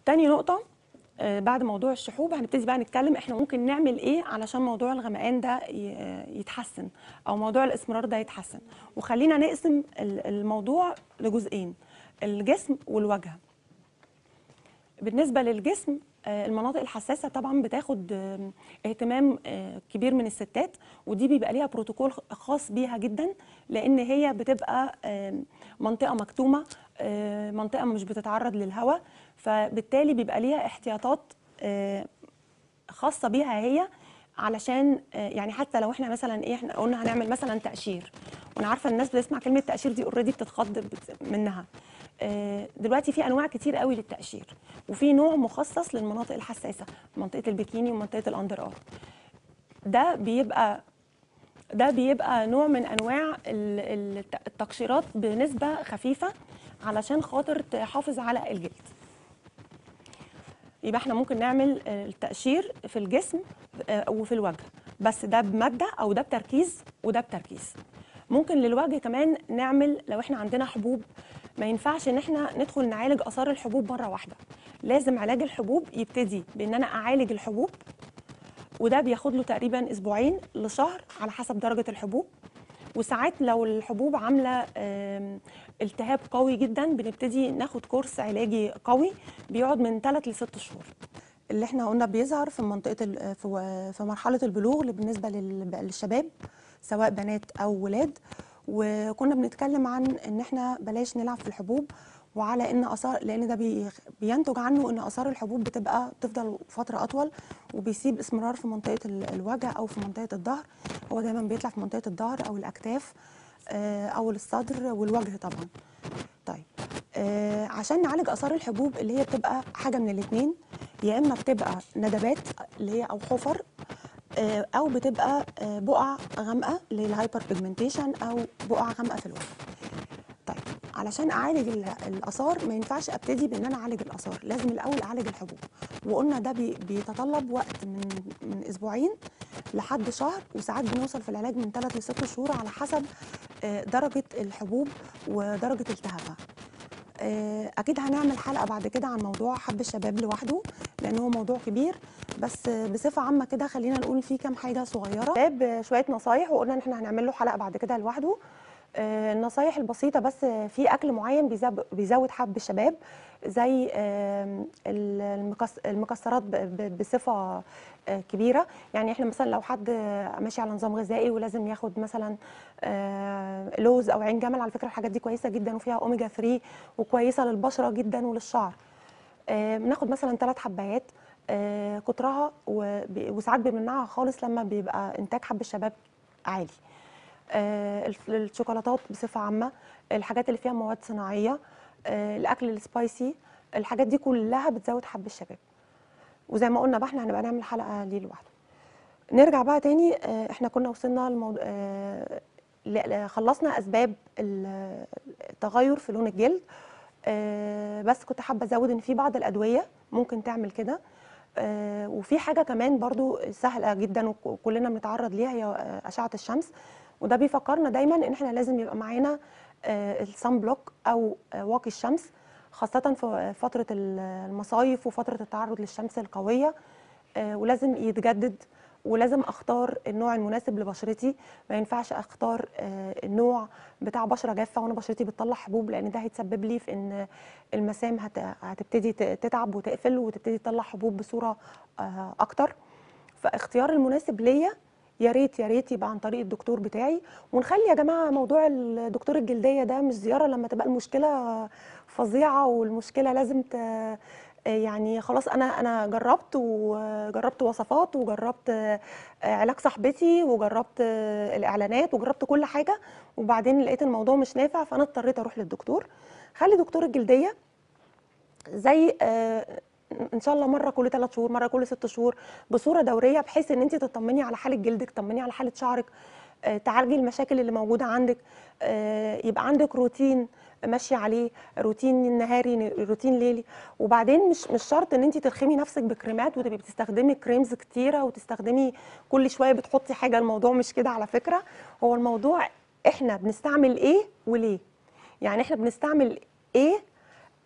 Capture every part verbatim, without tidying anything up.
تاني نقطة آه، بعد موضوع الشحوب هنبتدي بقى نتكلم احنا ممكن نعمل ايه علشان موضوع الغمقان ده ي- يتحسن او موضوع الاسمرار ده يتحسن. وخلينا نقسم ال- الموضوع لجزئين، الجسم والوجه. بالنسبة للجسم آه، المناطق الحساسة طبعا بتاخد آه، اهتمام آه، كبير من الستات، ودي بيبقى ليها بروتوكول خاص بيها جدا، لان هي بتبقى آه، منطقة مكتومة، آه، منطقة مش بتتعرض للهواء، فبالتالي بيبقى ليها احتياطات آه، خاصه بيها هي، علشان آه، يعني حتى لو احنا مثلا ايه احنا قلنا هنعمل مثلا تقشير، وانا عارفه الناس بتسمع كلمه تقشير دي اوريدي بتتخض بت- منها. آه، دلوقتي في انواع كتير قوي للتقشير، وفي نوع مخصص للمناطق الحساسه، منطقه البيكيني ومنطقه الاندر ار. ده بيبقى ده بيبقى نوع من انواع ال- ال- التقشيرات بنسبه خفيفه علشان خاطر تحافظ على الجلد. يبقى احنا ممكن نعمل آه، التقشير في الجسم آه، وفي الوجه، بس ده بمادة او ده بتركيز وده بتركيز. ممكن للوجه كمان نعمل لو احنا عندنا حبوب، ما ينفعش ان احنا ندخل نعالج اثار الحبوب مرة واحدة. لازم علاج الحبوب يبتدي بان انا اعالج الحبوب، وده بياخد له تقريبا اسبوعين لشهر على حسب درجة الحبوب. وساعات لو الحبوب عامله آم، التهاب قوي جدا بنبتدي ناخد كورس علاجي قوي بيقعد من ثلاث لست شهور. اللي احنا قلنا بيظهر في منطقه ال- في في مرحله البلوغ اللي بالنسبه لل- للشباب سواء بنات او ولاد. وكنا بنتكلم عن ان احنا بلاش نلعب في الحبوب، وعلى ان اثار، لان ده بي- بينتج عنه ان اثار الحبوب بتبقى بتفضل فتره اطول، وبيسيب اسمرار في منطقه ال- الوجه او في منطقه الظهر. هو دايما بيطلع في منطقه الظهر او الاكتاف آه، او الصدر والوجه طبعا. طيب آه عشان نعالج اثار الحبوب اللي هي بتبقى حاجه من الاثنين، يا اما بتبقى ندبات اللي هي او حفر، آه او بتبقى آه بقع غامقه اللي هي الهايبر بيجمنتيشن او بقع غامقه في الوجه. طيب علشان اعالج ال- الاثار ما ينفعش ابتدي بان انا اعالج الاثار، لازم الاول اعالج الحبوب. وقلنا ده بي بيتطلب وقت من من اسبوعين لحد شهر، وساعات بنوصل في العلاج من ثلاث لست شهور على حسب آه، درجه الحبوب ودرجه التهابها. آه، اكيد هنعمل حلقه بعد كده عن موضوع حب الشباب لوحده، لان هو موضوع كبير. بس آه، بصفه عامه كده خلينا نقول فيه كام حاجه صغيره شباب، آه، شويه نصايح، وقلنا ان احنا هنعمل له حلقه بعد كده لوحده. آه، النصايح البسيطه بس، آه، في اكل معين بيزب- بيزود حب الشباب، زي آم، ال- المكس- المكسرات ب- ب- بصفه آه، كبيره. يعني احنا مثلا لو حد آه، ماشي على نظام غذائي ولازم ياخد مثلا آه، لوز او عين جمل، على فكره الحاجات دي كويسه جدا وفيها اوميجا ثلاثة وكويسه للبشره جدا وللشعر. آه، بناخد مثلا ثلاث حبايات، آه، كترها وب- وساعات بنمنعها خالص لما بيبقى انتاج حب الشباب عالي. آه، الف- الشوكولاتات بصفه عامه، الحاجات اللي فيها مواد صناعيه، آه، الاكل السبايسي، الحاجات دي كلها بتزود حب الشباب. وزي ما قلنا بقى احنا هنبقى نعمل حلقه ليه لوحده. نرجع بقى تاني، آه، احنا كنا وصلنا لموضوع، خلصنا اسباب ال- التغير في لون الجلد. آه، بس كنت حابه ازود ان في بعض الادويه ممكن تعمل كده. آه، وفي حاجه كمان برضو سهله جدا وكلنا بنتعرض ليها، هي آه، اشعه الشمس. وده بيفكرنا دايما ان احنا لازم يبقى معانا الصن بلوك او آه، واقي الشمس، خاصه في فتره المصايف وفتره التعرض للشمس القويه. آه، ولازم يتجدد، ولازم اختار النوع المناسب لبشرتي. ما ينفعش اختار آه، النوع بتاع بشره جافه وانا بشرتي بتطلع حبوب، لان ده هيتسبب لي في ان المسام هت- هتبتدي ت- تتعب وتقفل وتبتدي تطلع حبوب بصوره آه، اكتر. فاختيار المناسب ليا يا ريت يا ريت يبقى عن طريق الدكتور بتاعي. ونخلي يا جماعه موضوع الدكتور الجلديه ده مش زياره لما تبقى المشكله فظيعه والمشكله لازم ت... يعني خلاص انا انا جربت وجربت وصفات وجربت آه، علاج صاحبتي وجربت آه، الاعلانات وجربت كل حاجه، وبعدين لقيت الموضوع مش نافع فانا اضطريت اروح للدكتور. خلي دكتور الجلديه زي آه، ان شاء الله مره كل ثلاث شهور، مره كل ست شهور، بصوره دوريه، بحيث ان انت تطمني على حاله جلدك، تطمني على حاله شعرك، آه، تعالجي المشاكل اللي موجوده عندك. آه، يبقى عندك روتين ماشيه عليه، روتين نهاري روتين ليلي. وبعدين مش مش شرط ان انت ترخمي نفسك بكريمات وتبقي بتستخدمي كريمز كتيره وتستخدمي كل شويه بتحطي حاجه. الموضوع مش كده على فكره. هو الموضوع احنا بنستعمل ايه وليه. يعني احنا بنستعمل ايه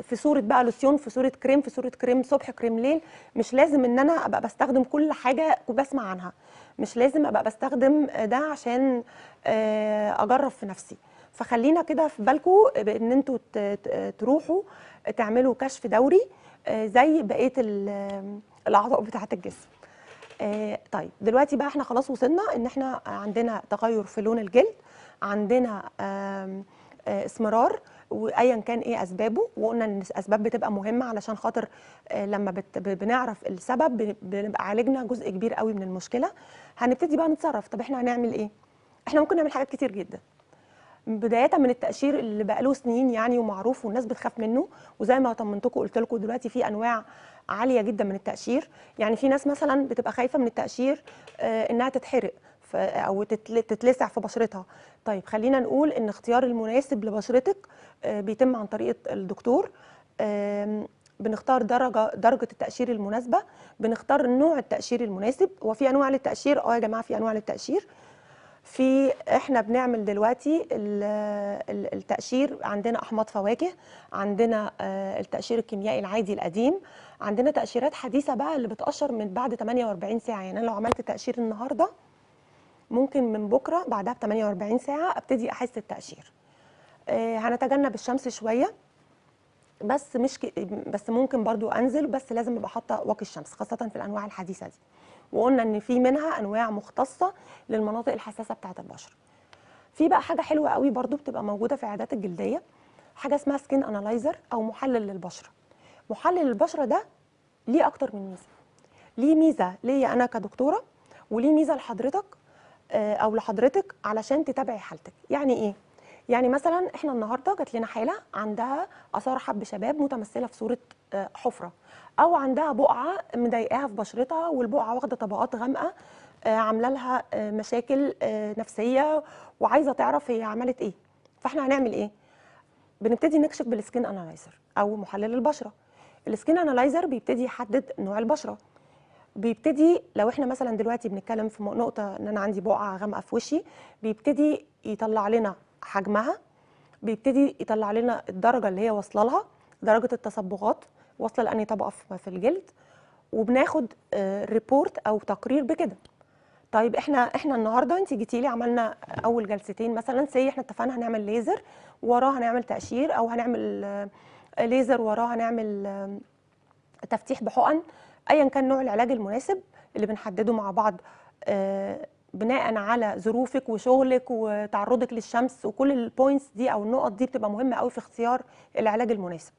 في صوره بقى لوسيون، في صوره كريم، في صوره كريم صبح، كريم ليل. مش لازم ان انا ابقى بستخدم كل حاجه وبسمع عنها، مش لازم ابقى بستخدم ده عشان آه، اجرب في نفسي. فخلينا كده في بالكم بان انتوا ت- ت- تروحوا تعملوا كشف دوري آه، زي بقيه ال- الاعضاء بتاعه الجسم. آه، طيب دلوقتي بقى احنا خلاص وصلنا ان احنا عندنا تغير في لون الجلد، عندنا آم، آه، اسمرار، وايا كان ايه اسبابه، وقلنا ان الاسباب بتبقى مهمه علشان خاطر آه، لما بت- ب- بنعرف السبب بن- بنبقى عالجنا جزء كبير قوي من المشكله. هنبتدي بقى نتصرف. طب احنا هنعمل ايه؟ احنا ممكن نعمل حاجات كتير جدا، بدايه من التقشير اللي بقاله سنين يعني ومعروف والناس بتخاف منه. وزي ما طمنتكم قلت لكم دلوقتي في انواع عاليه جدا من التقشير. يعني في ناس مثلا بتبقى خايفه من التقشير آه، انها تتحرق ف- او تتل- تتلسع في بشرتها. طيب خلينا نقول ان اختيار المناسب لبشرتك آه، بيتم عن طريق الدكتور. آم، بنختار درجه درجه التقشير المناسبه، بنختار نوع التقشير المناسب. وفي انواع للتقشير، اه يا جماعه في انواع للتقشير. في احنا بنعمل دلوقتي ال- ال- التقشير، عندنا احماض فواكه، عندنا آه، التقشير الكيميائي العادي القديم، عندنا تقشيرات حديثه بقى اللي بتقشر من بعد ثمانية وأربعين ساعه. يعني انا لو عملت تقشير النهارده ممكن من بكره بعدها ب ثمانية وأربعين ساعه ابتدي احس التقشير. آه، هنتجنب الشمس شويه، بس مش ك... بس ممكن برضو انزل، بس لازم ابقى حاطه واقي الشمس خاصه في الانواع الحديثه دي. وقلنا ان في منها انواع مختصه للمناطق الحساسه بتاعه البشره. في بقى حاجه حلوه قوي برضو بتبقى موجوده في العيادات الجلديه، حاجه اسمها سكين انالايزر او محلل للبشره. محلل البشره ده ليه اكتر من ميزه. ليه ميزه ليا انا كدكتوره، وليه ميزه لحضرتك آه، او لحضرتك علشان تتابعي حالتك. يعني ايه؟ يعني مثلا احنا النهارده جات لنا حاله عندها اثار حب شباب متمثله في صوره آه، حفره، او عندها بقعه مضايقاها في بشرتها، والبقعه واخده طبقات غامقه آه، عامله لها آه، مشاكل آه، نفسيه، وعايزه تعرف هي عملت ايه. فاحنا هنعمل ايه؟ بنبتدي نكشف بالسكين انالايزر او محلل البشره. السكين انالايزر بيبتدي يحدد نوع البشره. بيبتدي لو احنا مثلا دلوقتي بنتكلم في نقطه ان انا عندي بقعه غامقه في وشي، بيبتدي يطلع لنا حجمها، بيبتدي يطلع لنا الدرجه اللي هي واصله لها، درجه التصبغات واصله لاني طبقه في في الجلد، وبناخد آه، ريبورت او تقرير بكده. طيب احنا احنا النهارده انت جيتي لي عملنا اول جلستين مثلا، سي احنا اتفقنا هنعمل ليزر وراه هنعمل تقشير، او هنعمل آه، ليزر وراه هنعمل آه، تفتيح بحقن. ايا كان نوع العلاج المناسب اللي بنحدده مع بعض آه، بناء على ظروفك وشغلك وتعرضك للشمس، وكل البوينتس دي او النقط دي بتبقى مهمه قوي في اختيار العلاج المناسب.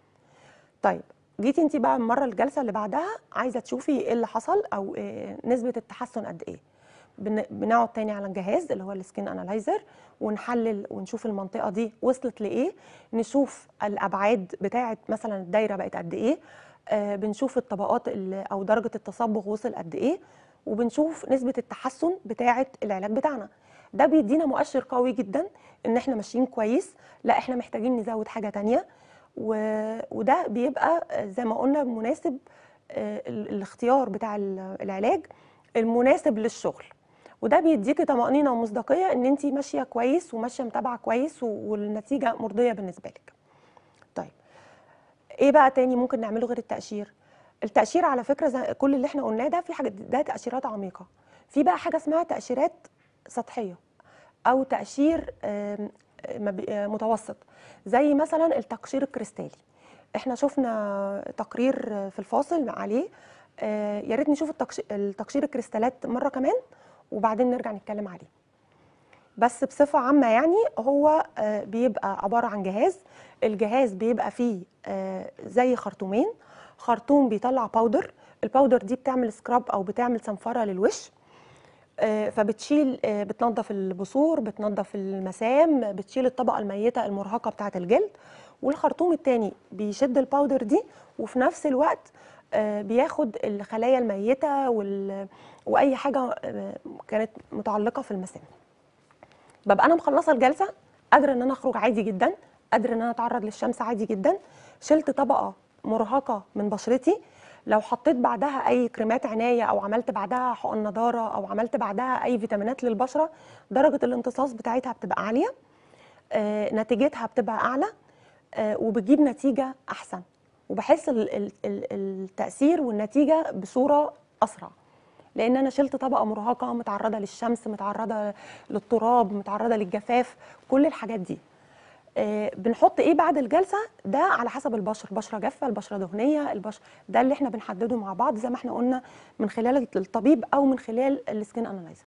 طيب جيتي انت بقى المره الجلسه اللي بعدها عايزه تشوفي ايه اللي حصل او إيه نسبه التحسن قد ايه. بن- بنقعد تاني على الجهاز اللي هو السكين انالايزر، ونحلل ونشوف المنطقه دي وصلت لايه، نشوف الابعاد بتاعه مثلا الدايره بقت قد ايه، آه بنشوف الطبقات اللي او درجه التصبغ وصل قد ايه، وبنشوف نسبه التحسن بتاعه العلاج بتاعنا. ده بيدينا مؤشر قوي جدا ان احنا ماشيين كويس، لا احنا محتاجين نزود حاجه تانيه. و- وده بيبقى زي ما قلنا مناسب آه، ال- الاختيار بتاع ال- العلاج المناسب للشغل. وده بيديكي طمأنينة ومصداقية ان انت ماشية كويس وماشية متابعة كويس و- والنتيجة مرضية بالنسبة لك. طيب ايه بقى تاني ممكن نعمله غير التقشير؟ التقشير على فكرة زي كل اللي احنا قلناه ده، في حاجة ده تقشيرات عميقة. في بقى حاجة اسمها تقشيرات سطحية او تقشير آم، مب- آه، متوسط، زي مثلا التقشير الكريستالي. احنا شفنا تقرير في الفاصل عليه، آه، يا ريت نشوف التقش- التقشير الكريستالات مره كمان وبعدين نرجع نتكلم عليه. بس بصفه عامه يعني هو آه، بيبقى عباره عن جهاز. الجهاز بيبقى فيه آه، زي خرطومين، خرطوم بيطلع باودر، الباودر دي بتعمل سكراب او بتعمل صنفره للوش، آه، فبتشيل آه، بتنظف البثور، بتنظف المسام، بتشيل الطبقه الميته المرهقه بتاعه الجلد. والخرطوم التاني بيشد الباودر دي، وفي نفس الوقت آه، بياخد الخلايا الميته وال... واي حاجه آه، كانت متعلقه في المسام. ببقى انا مخلصه الجلسه قادره ان انا اخرج عادي جدا، قادره ان انا اتعرض للشمس عادي جدا، شلت طبقه مرهقه من بشرتي. لو حطيت بعدها اي كريمات عنايه او عملت بعدها حقن نضاره او عملت بعدها اي فيتامينات للبشره، درجه الامتصاص بتاعتها بتبقى عاليه، آه، نتيجتها بتبقى اعلى، آه، وبتجيب نتيجه احسن، وبحس ال- ال- ال- التاثير والنتيجه بصوره اسرع، لان انا شلت طبقه مرهقه متعرضه للشمس، متعرضه للتراب، متعرضه للجفاف، كل الحاجات دي. آه، بنحط ايه بعد الجلسه؟ ده على حسب البشره، البشره جافه، البشره دهنيه، البشره، ده اللي احنا بنحدده مع بعض زي ما احنا قلنا من خلال الطبيب او من خلال السكين اناليزر.